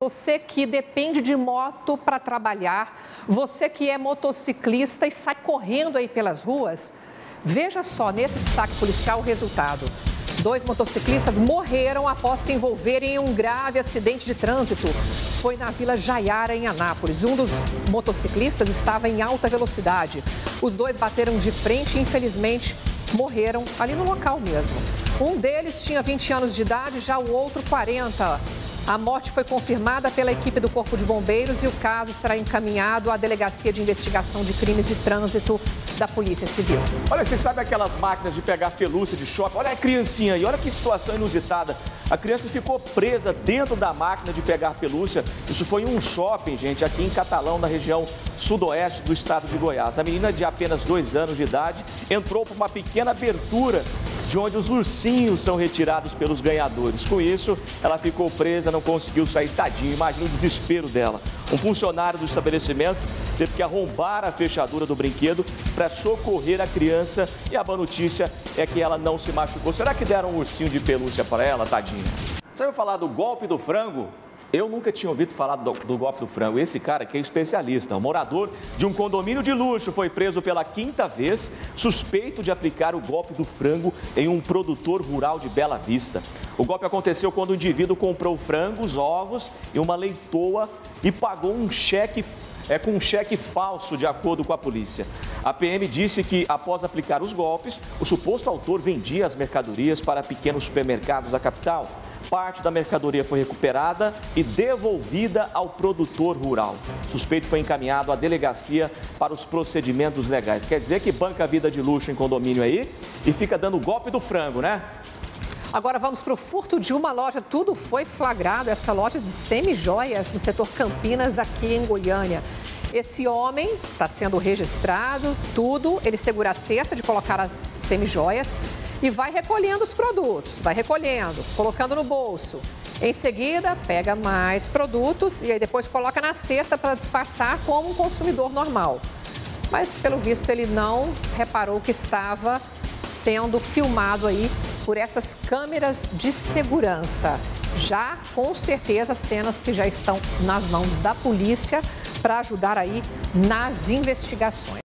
Você que depende de moto para trabalhar, você que é motociclista e sai correndo aí pelas ruas, veja só nesse destaque policial o resultado. 2 motociclistas morreram após se envolverem em um grave acidente de trânsito. Foi na Vila Jaiara, em Anápolis. Um dos motociclistas estava em alta velocidade. Os 2 bateram de frente e, infelizmente, morreram ali no local mesmo. Um deles tinha 20 anos de idade, já o outro 40. A morte foi confirmada pela equipe do Corpo de Bombeiros e o caso será encaminhado à Delegacia de Investigação de Crimes de Trânsito da Polícia Civil. Olha, você sabe aquelas máquinas de pegar pelúcia de shopping? Olha a criancinha aí, olha que situação inusitada. A criança ficou presa dentro da máquina de pegar pelúcia. Isso foi em um shopping, gente, aqui em Catalão, na região sudoeste do estado de Goiás. A menina de apenas 2 anos de idade entrou por uma pequena abertura de onde os ursinhos são retirados pelos ganhadores. Com isso, ela ficou presa, não conseguiu sair, tadinho. Imagina o desespero dela. Um funcionário do estabelecimento teve que arrombar a fechadura do brinquedo para socorrer a criança e a boa notícia é que ela não se machucou. Será que deram um ursinho de pelúcia para ela, tadinha? Você ouviu falar do golpe do frango? Eu nunca tinha ouvido falar do golpe do frango. Esse cara aqui é especialista. Um morador de um condomínio de luxo foi preso pela 5ª vez, suspeito de aplicar o golpe do frango em um produtor rural de Bela Vista. O golpe aconteceu quando o indivíduo comprou frangos, ovos e uma leitoa e pagou um cheque com um cheque falso, de acordo com a polícia. A PM disse que, após aplicar os golpes, o suposto autor vendia as mercadorias para pequenos supermercados da capital. Parte da mercadoria foi recuperada e devolvida ao produtor rural. O suspeito foi encaminhado à delegacia para os procedimentos legais. Quer dizer que banca a vida de luxo em condomínio aí e fica dando o golpe do frango, né? Agora vamos para o furto de uma loja. Tudo foi flagrado, essa loja de semijoias no setor Campinas, aqui em Goiânia. Esse homem está sendo registrado, tudo. Ele segura a cesta de colocar as semijoias e vai recolhendo os produtos, vai recolhendo, colocando no bolso. Em seguida, pega mais produtos e aí depois coloca na cesta para disfarçar como um consumidor normal. Mas, pelo visto, ele não reparou que estava sendo filmado aí por essas câmeras de segurança. Já, com certeza, cenas que já estão nas mãos da polícia para ajudar aí nas investigações.